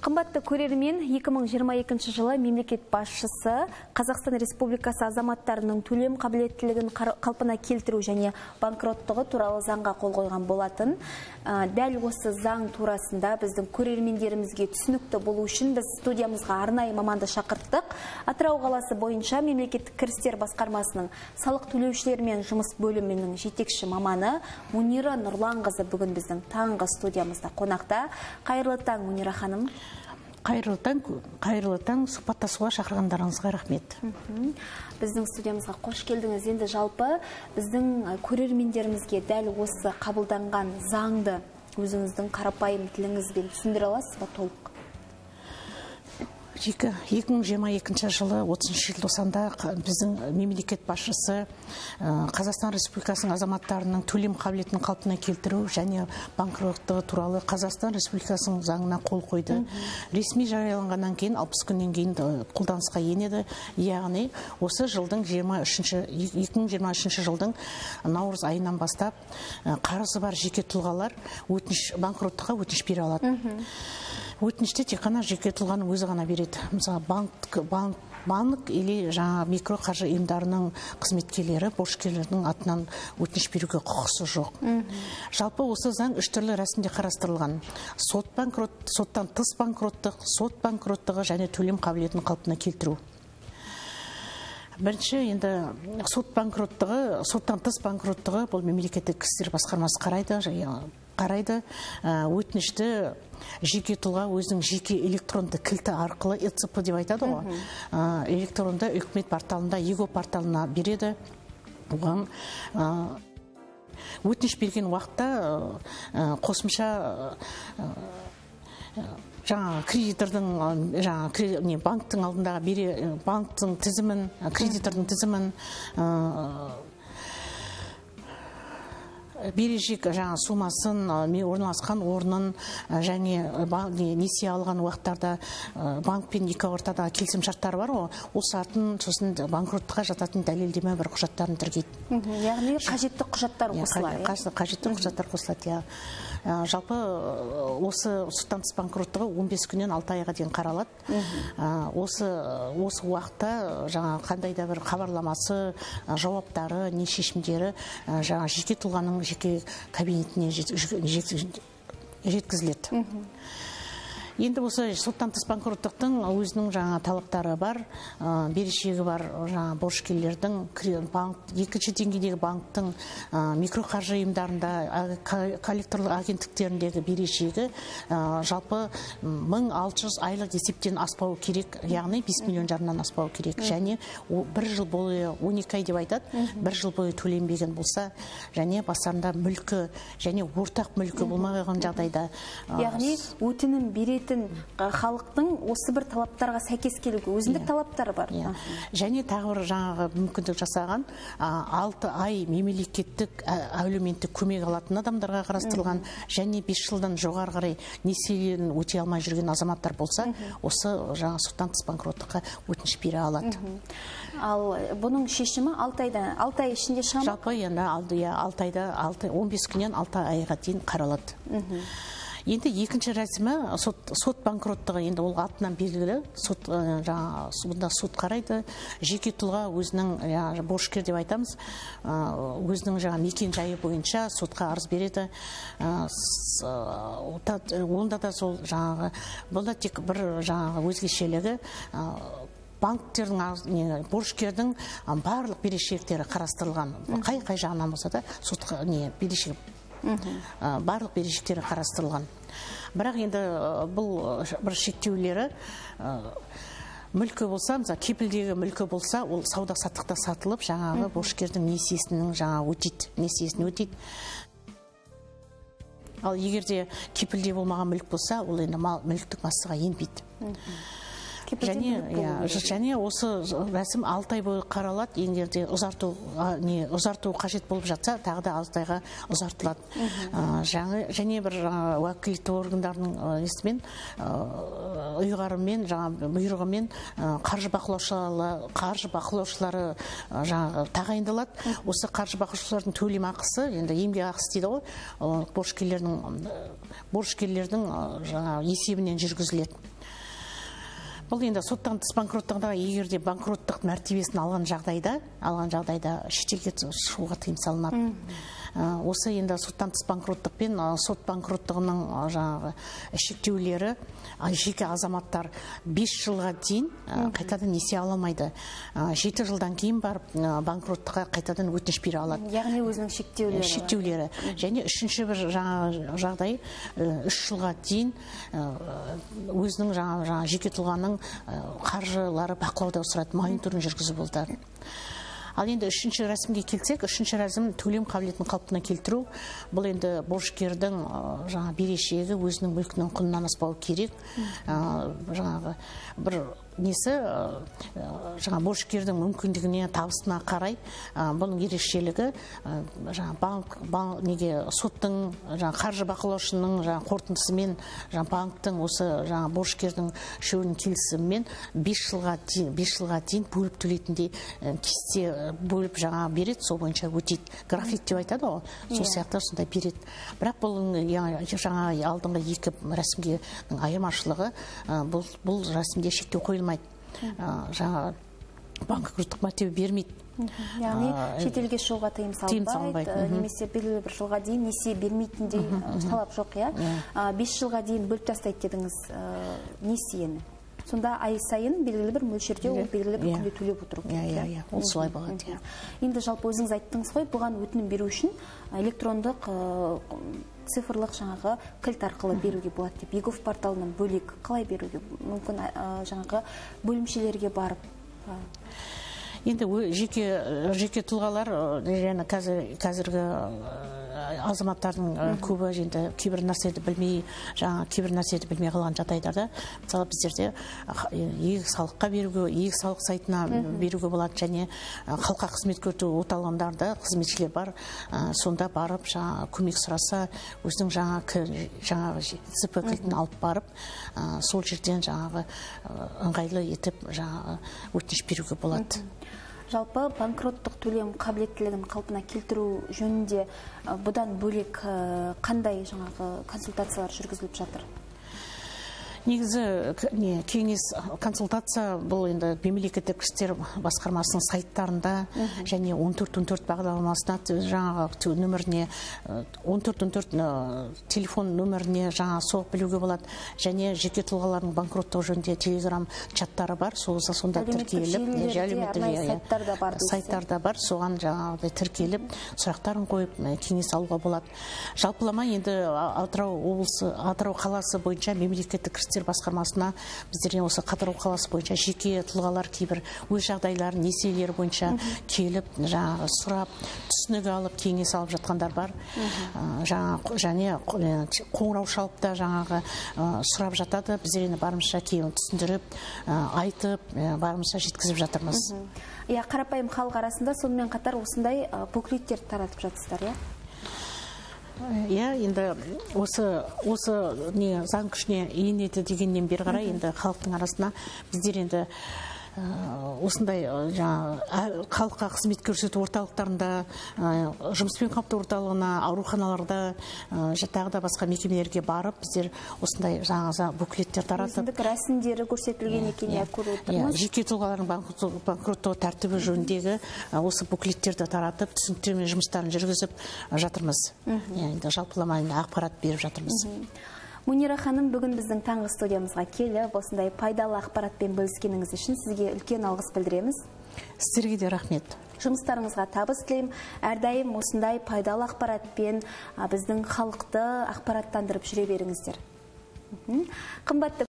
Қымбатты көрермен, 2022 жылы мемлекет басшысы Қазақстан Республикасы азаматтарының төлем қабілеттілігін қалпына келтіру және банкроттығы туралы заңға қол қойған болатын. Дәл осы заң турасында біздің көрермендерімізге түсінікті болу үшін біз студиямызға арнайы маманды шақырттық. Атырау қаласы бойынша мемлекеттік кірістер басқармасының салық төлеушілермен жұмыс бөлімінің жетекші маманы Мунира Нұрланқызы бүгін біздің таңғы студиямызда қонақта. Қайырлы таң, Мунира ханым. Қайырлы таң, сұхбаттасуға шақырғандарыңызға рахмет. Біздің студиямызға қош келдіңіз. Енді жалпы біздің көрермендерімізге дәл осы қабылданған заңды өзіңіздің қарапайым тіліңізбен түсіндіре аласыз ба толық? 2022 жылы 30 желтоқсанда біздің мемлекет басшысы Қазақстан Республикасының азаматтарының төлем қабілетін қалпына келтіру және банкроттығы туралы Қазақстан Республикасының заңына қол қойды. Ресми жарияланғаннан кейін 60 күннен кейін қолданысқа енеді. Яғни осы жылдың 2023 жылдың наурыз айынан бастап қарызы бар жеке тұлғалар банкроттыққа өтініш бере алады. Өтініште тек қана жеке тұлғаның өзі ғана береді. Мысалы, банк или жаңа микроқаржы ұйымдарының қызметкерлері, борышкерлердің атынан өтініш беруге құқысы жоқ. Жалпы осы заң үш түрлі рәсімде қарастырылған. Соттан тыс банкроттық, сот банкроттығы және төлем қабілетін қалпына келтіру. Бірінші, енді соттан тыс банкроттығы бұл мемлекеттік кірістер басқармасы қарайды. Өтінішті жеке тұлға өзінің жеке электронды кілті арқылы ЭЦП деп айтады ғой. Электронды үкімет порталында, ЕГО порталына береді. Оған өтініш берген уақытта қосымша кредитордың банктың алдындағы банктың тізімін, кредитордың тізімін, берешек сумасын, орналасқан орнын және несие алған уақыттарда банкпен екі ортада келісім шарттары бар ғой, ол шарттың сосын банкроттыққа жататын дәлелдеме бір құжаттарын тіркейді. Яғни қажетті құжаттар қосылады. Қажетті құжаттар қосылады. Жалпы осы соттан тыс банкроттығы 15 күннен 6 айға дейін қаралады. Осы уақытта қандай да бір хабарламасы, жауаптары, не шешімдері жеке тұлғаның жеке кабинетіне жеткізіледі. Енді осы соттан тыс банкроттықтың өзінің талаптары бар, берешегі бар борышкерлердің, екінші деңгейдегі банктың, микроқаржы ұйымдарында, коллекторлық агенттіктеріндегі берешегі жалпы 1600 айлық есептен аспауы керек, яғни 5 миллион жарымнан аспауы керек. Және бір жыл бойы 12 ай деп айтады, бір жыл бойы төленбеген болса, және бастарында мүлкі және ортақ мүлкі болмаған жағдайда. Яғни өтінім беретін халықтың осы бір талаптарға сәйкес келуге өзіндік талаптары бар. Және тағы бір мүмкіндік жасаған 6 ай мемлекеттік әлеуметтік көмек алатын адамдарға қарастырылған, және 5 жылдан жоғары қарай несиелерін өтей алмай жүрген азаматтар болса, осы соттан тыс банкроттыққа өтініш бере алады. Ал бұның шешімі 6 ай ішінде шыға ма? Жалпы енді 6 айда 15 күннен 6 айға дейін қаралады. Енді екінші рәсімі сот банкроттығы, енді ол атынан белгілі, бұнда сот қарайды, жеке тұлға өзінің борышкер деп айтамыз, өзінің мекен жайы бойынша сотқа арыз береді. Онда да сол бұнда тек бір өзгешелігі банктердің, борышкердің барлық берешектері қарастырылған. Қай жағынан болса да сотқа берешек барлық берешектері қарастырылған. Бірақ енді бұл бір шектеулері мүлкі болса, кепілдегі мүлкі болса, ол сауда-саттықта сатылып, борышкердің несиесін өтейді. Ал егерде кепілде болмаған мүлк болса, ол енді мүліктік массаға енбейді. Және осы рәсім 6 ай бойы қаралады. Егерде ұзарту қажет болып жатса, тағы да 6 айға ұзартылады. Және бір уәкілетті органдардың ұйғарыммен, бұйрығымен қаржы бақылаушылары тағайындалады. Осы қаржы бақылаушылардың төлем ақысы, енді еңбек ақысы дейді ғой, борышкерлердің есебінен жүргізіледі. Бұл енді соттан тыс банкроттығында егер де банкроттық мәртебесін алған жағдайда шетелге шығуға тыйым салынады. Осы енді соттан тыс банкроттықпен сот банкроттығының жаңағы шектеулері жеке азаматтар 5 жылға дейін қайтадан несие ала алмайды. 7 жылдан кейін барып банкроттыққа қайтадан өтініш бере алады. Яғни өзінің шектеулері. Және үшінші бір жағдай 3 жылға дейін өзінің жаңа жеке тұлғаның қаржылары бақылауда отырады, мониторинг жүргізіп болды. Ал енді үшінші рәсімге келсек, үшінші рәсім төлем қабілетін қалпына келтіру. Бұл енді борышкердің жаңа берешегі өзінің мүлкінің құнынан аспауы керек. Жаңағы бір несі жаңа борышкердің мүмкіндігіне, табысына қарай бұның ерекшелігі соттың қаржы бақылаушының қорытындысымен банктың осы борышкердің үшеуінің келісімімен 5 жылға дейін бөліп төлейтіндей кесте бөліп береді, сол бойынша өтейді. График деп айтады ғой, сол сияқты сондай береді. Бірақ бұл жаңа алдыңғы екі рәсімге айырмашылығы, бұл рәсімде шектеу қойылмайды. Жаңа банкроттық мәртебе бермейді. Яғни шетелге шығуға тыйым салынбайды, немесе белгілі бір жылға дейін несие бермейтіндей талап жоқ, иә? 5 жылға дейін бөліп тастайды дедіңіз несиені. Сонда ай сайын белгілі бір мөлшерде ол белгілі бір күнде төлеп отыру керек. Ол солай болады. Енді жалпы өзіңіз айттыңыз ғой, бұған өтінім беру үшін электрондық цифрлық жаңағы кілт арқылы беруге болады деп. егов порталынан бөлек қалай беруге мүмкін, жаңағы бөлімшелерге барып? Енді жеке тұлғалар және қазіргі азаматтардың көбі енді кейбір нәрсені білмей қалған жағдайларда, мысалы біздерде егік салыққа беруге, егік салық сайтына беруге болады, және халыққа қызмет көрсету орталығындарда қызметшілер бар, сонда барып көмек сұраса, өзінің жаңағы ЦП кілтін алып барып, сол жерден ыңғайлы етіп өтініш беруге болады. Жалпы банкроттық төлем қабілеттілігін қалпына келтіру жөнінде бұдан бөлек қандай консультациялар жүргізіліп жатыр? Негізі кеңес консультация бұл енді мемлекеттік істер басқармасының сайттарында және 1414 бағдарламасына жаңағы нөміріне 1414 телефон нөміріне соғып білуге болады, және жеке тұлғалардың банкроттығы жөнінде телеграм чаттары бар, сонда тіркеліп, сайттарда бар, соған тіркеліп сұрақтарын қойып кеңес алуға болады. Жалпылама енді Атырау қаласы бойынша мемлекеттік басқармасына біздерден осы Атырау қаласы бойынша жеке тұлғалар кейбір өз жағдайларын, несиелері бойынша келіп, сұрап, түсінігі алып, кеңес алып жатқандар бар. Және қоңырау шалып та сұрап жатады. Біздер барымызша кейін түсіндіріп, айтып, барымызша жеткізіп жатырмыз. Қарапайым халық арасында сонымен қатар осындай буклеттер таратып жатсыздар, иә? Енді осы заң күшіне енеді дегеннен бері қарай енді халықтың арасына біздер енді осындай халыққа қызмет көрсету орталықтарында, жұмыспен қамту орталығына, ауруханаларда, тағы да басқа мекемелерге барып, біздер осындай буклеттер таратып, өзіндік рәсімдері көрсетілген екеніне көріп отырмыз. Жеке тұлғалардың банкроттығы тәртібі жөніндегі осы буклеттерді таратып, түсініктеме жұмыстарын жүргізіп жатырмыз. Енді жалпылама ақпарат беріп жатырмыз. Мунира ханым, бүгін біздің таңғы студиямызға келіп, осындай пайдалы ақпаратпен бөліскеніңіз үшін сізге үлкен алғыс білдіреміз. Сіздерге де рахмет. Жұмыстарыңызға табыс тілеймін. Әрдайым осындай пайдалы ақпаратпен біздің халықты ақпараттандырып жүре беріңіздер. Қымбатты